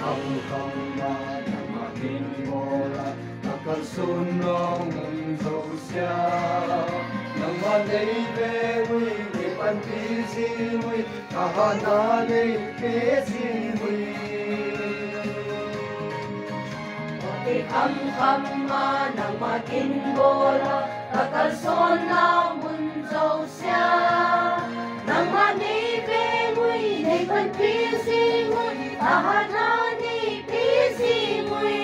Kamkamma namakin bola takal sunong munsosya namalay bewi ipan pisimui kahanalay pesimui Kamkamma namakin bola takal sunong munsosya namalay bewi ipan pisimui kahanalay pesimui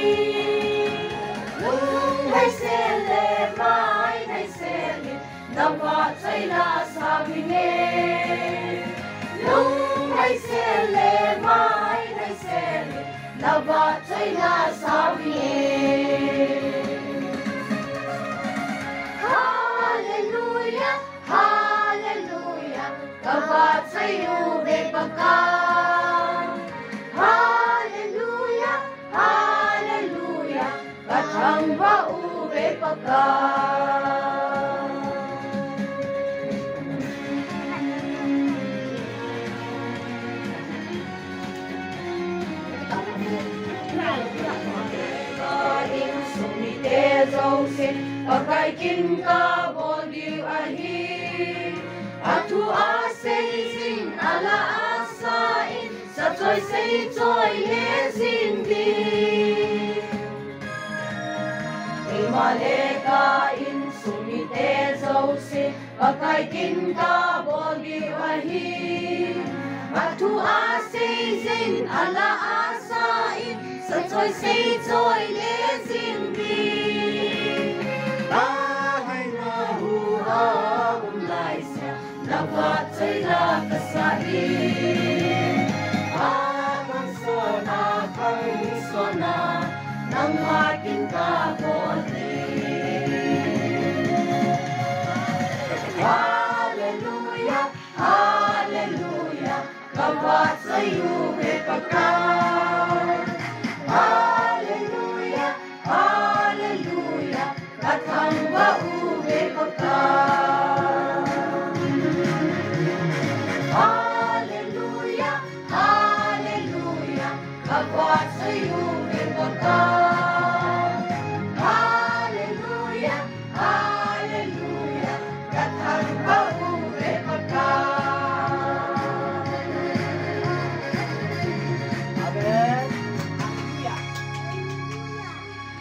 Hai sele mai hai sele nava chaila sabine lung hai sele mai hai sele nava chaila sabine Hallelujah hallelujah kava chayu be baka Hallelujah hallelujah kathang ba ube pagka Kain sumite zausin pakai kin ka bodiu ahi atu asay sin ala asain sa choy say choy le zindi Maleka in sumite zausi pakai kin ka boli wahi Matu asay zin ala asain sa choy say choy le zindi Bahay na huha umlay siya Labat say lakasain Amang sona kang sona Nang aking kaboli Hallelujah, hallelujah Kabat sa'yo may pagkakas